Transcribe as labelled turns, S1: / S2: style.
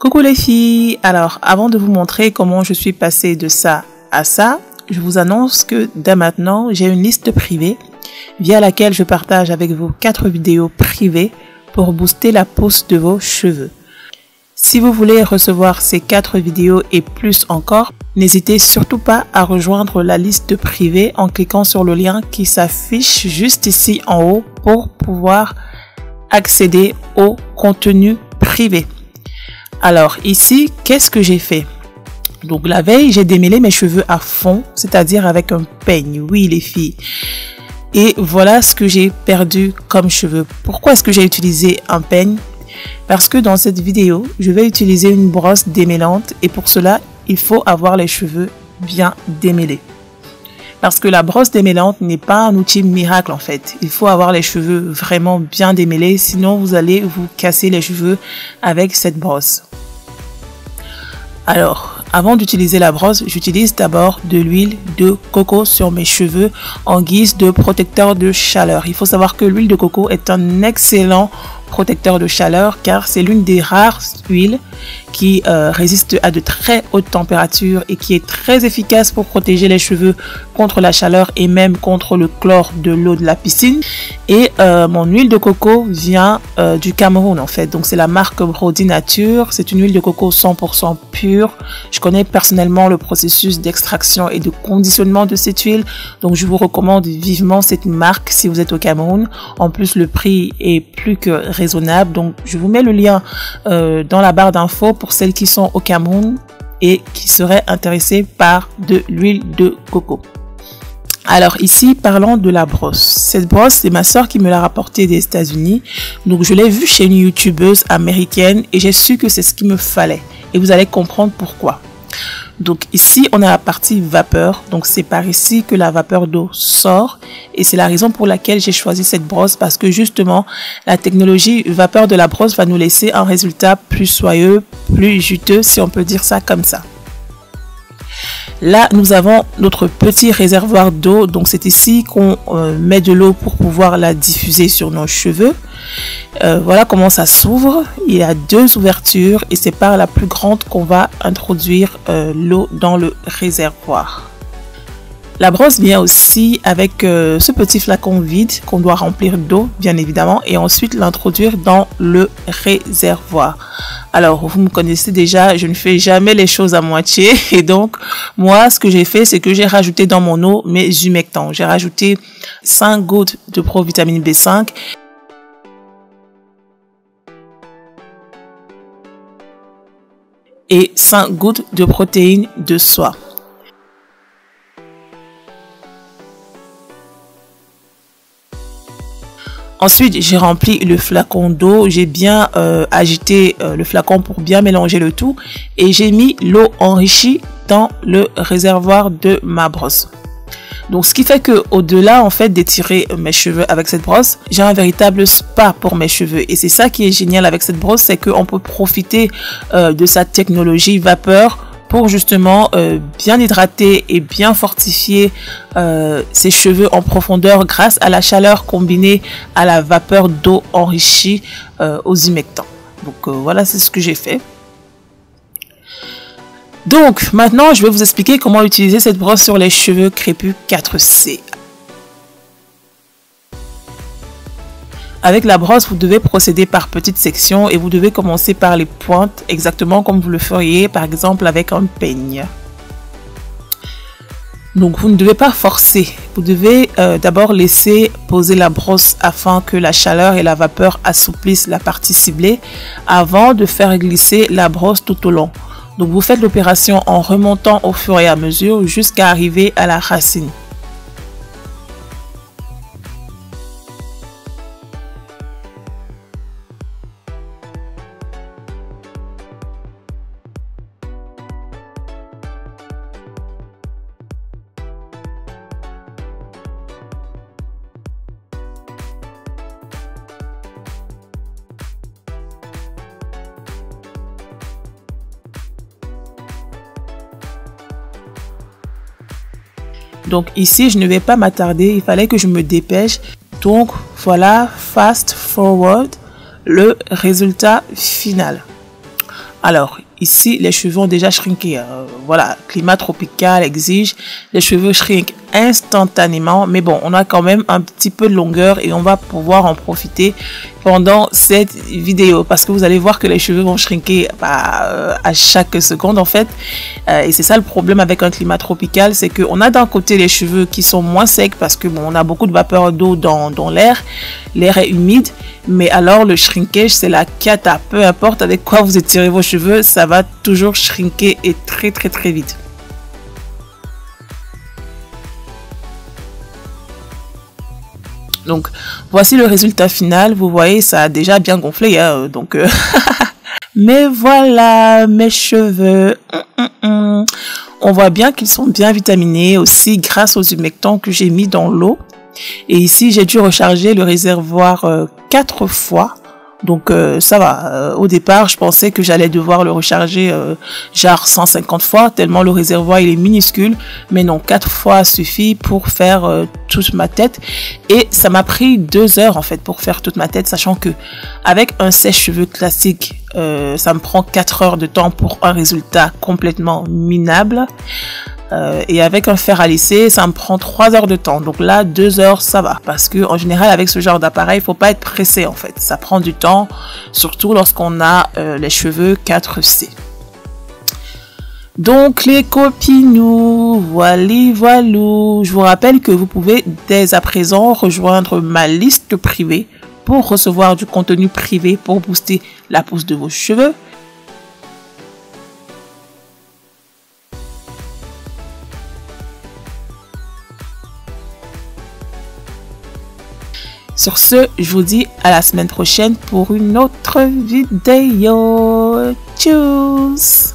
S1: Coucou les filles, alors avant de vous montrer comment je suis passée de ça à ça, je vous annonce que dès maintenant j'ai une liste privée via laquelle je partage avec vous 4 vidéos privées pour booster la pousse de vos cheveux. Si vous voulez recevoir ces 4 vidéos et plus encore, n'hésitez surtout pas à rejoindre la liste privée en cliquant sur le lien qui s'affiche juste ici en haut pour pouvoir accéder au contenu privé. Alors ici, qu'est-ce que j'ai fait? Donc la veille, j'ai démêlé mes cheveux à fond, c'est-à-dire avec un peigne, oui les filles. Et voilà ce que j'ai perdu comme cheveux. Pourquoi est-ce que j'ai utilisé un peigne? Parce que dans cette vidéo, je vais utiliser une brosse démêlante et pour cela, il faut avoir les cheveux bien démêlés. Parce que la brosse démêlante n'est pas un outil miracle en fait. Il faut avoir les cheveux vraiment bien démêlés, sinon vous allez vous casser les cheveux avec cette brosse. Alors, avant d'utiliser la brosse, j'utilise d'abord de l'huile de coco sur mes cheveux en guise de protecteur de chaleur. Il faut savoir que l'huile de coco est un excellent protecteur de chaleur car c'est l'une des rares huiles qui résiste à de très hautes températures et qui est très efficace pour protéger les cheveux contre la chaleur et même contre le chlore de l'eau de la piscine. Et mon huile de coco vient du Cameroun en fait, donc c'est la marque Brody Nature. C'est une huile de coco 100% pure. Je connais personnellement le processus d'extraction et de conditionnement de cette huile, donc je vous recommande vivement cette marque si vous êtes au Cameroun. En plus le prix est plus que raisonnable, donc je vous mets le lien dans la barre d'infos pour celles qui sont au Cameroun et qui seraient intéressées par de l'huile de coco. Alors ici, parlons de la brosse. Cette brosse, c'est ma soeur qui me l'a rapportée des États-Unis. Donc je l'ai vue chez une youtubeuse américaine et j'ai su que c'est ce qu'il me fallait. Et vous allez comprendre pourquoi. Donc ici, on a la partie vapeur. Donc c'est par ici que la vapeur d'eau sort. Et c'est la raison pour laquelle j'ai choisi cette brosse. Parce que justement, la technologie vapeur de la brosse va nous laisser un résultat plus soyeux, plus juteux, si on peut dire ça comme ça. Là, nous avons notre petit réservoir d'eau. Donc c'est ici qu'on met de l'eau pour pouvoir la diffuser sur nos cheveux. Voilà comment ça s'ouvre. Il y a 2 ouvertures et c'est par la plus grande qu'on va introduire l'eau dans le réservoir. La brosse vient aussi avec ce petit flacon vide qu'on doit remplir d'eau bien évidemment et ensuite l'introduire dans le réservoir. Alors vous me connaissez déjà, je ne fais jamais les choses à moitié et donc moi ce que j'ai fait c'est que j'ai rajouté dans mon eau mes humectants. J'ai rajouté 5 gouttes de provitamine B5 et 5 gouttes de protéines de soie. Ensuite, j'ai rempli le flacon d'eau, j'ai bien agité le flacon pour bien mélanger le tout et j'ai mis l'eau enrichie dans le réservoir de ma brosse. Donc, ce qui fait que au-delà en fait d'étirer mes cheveux avec cette brosse, j'ai un véritable spa pour mes cheveux. Et c'est ça qui est génial avec cette brosse, c'est qu'on peut profiter de sa technologie vapeur pour justement bien hydrater et bien fortifier ses cheveux en profondeur grâce à la chaleur combinée à la vapeur d'eau enrichie aux humectants. Donc voilà, c'est ce que j'ai fait. Donc maintenant, je vais vous expliquer comment utiliser cette brosse sur les cheveux crépus 4C. Avec la brosse, vous devez procéder par petites sections et vous devez commencer par les pointes, exactement comme vous le feriez par exemple avec un peigne. Donc vous ne devez pas forcer, vous devez d'abord laisser poser la brosse afin que la chaleur et la vapeur assouplissent la partie ciblée avant de faire glisser la brosse tout au long. Donc vous faites l'opération en remontant au fur et à mesure jusqu'à arriver à la racine. Donc ici, je ne vais pas m'attarder, il fallait que je me dépêche. Donc voilà, fast forward, le résultat final. Alors, ici, les cheveux ont déjà shrinké. Voilà, climat tropical exige, les cheveux shrinkent instantanément. Mais bon, on a quand même un petit peu de longueur et on va pouvoir en profiter pendant cette vidéo. Parce que vous allez voir que les cheveux vont shrinker à chaque seconde en fait. Et c'est ça le problème avec un climat tropical, c'est qu'on a d'un côté les cheveux qui sont moins secs parce que bon, on a beaucoup de vapeur d'eau dans l'air. L'air est humide. Mais alors le shrinkage, c'est la cata. Peu importe avec quoi vous étirez vos cheveux, ça va toujours shrinker et très très très vite. Donc voici le résultat final. Vous voyez, ça a déjà bien gonflé. Hein, donc mais voilà mes cheveux. On voit bien qu'ils sont bien vitaminés aussi grâce aux humectants que j'ai mis dans l'eau. Et ici, j'ai dû recharger le réservoir 4 fois. Donc, ça va. Au départ, je pensais que j'allais devoir le recharger genre 150 fois, tellement le réservoir il est minuscule. Mais non, 4 fois suffit pour faire toute ma tête. Et ça m'a pris 2 heures en fait pour faire toute ma tête, sachant que avec un sèche-cheveux classique, ça me prend 4 heures de temps pour un résultat complètement minable. Et avec un fer à lisser, ça me prend 3 heures de temps. Donc là, 2 heures, ça va. Parce que en général, avec ce genre d'appareil, il faut pas être pressé en fait. Ça prend du temps, surtout lorsqu'on a les cheveux 4C. Donc les copinous, voilou. Je vous rappelle que vous pouvez dès à présent rejoindre ma liste privée pour recevoir du contenu privé pour booster la pousse de vos cheveux. Sur ce, je vous dis à la semaine prochaine pour une autre vidéo. Tchuss!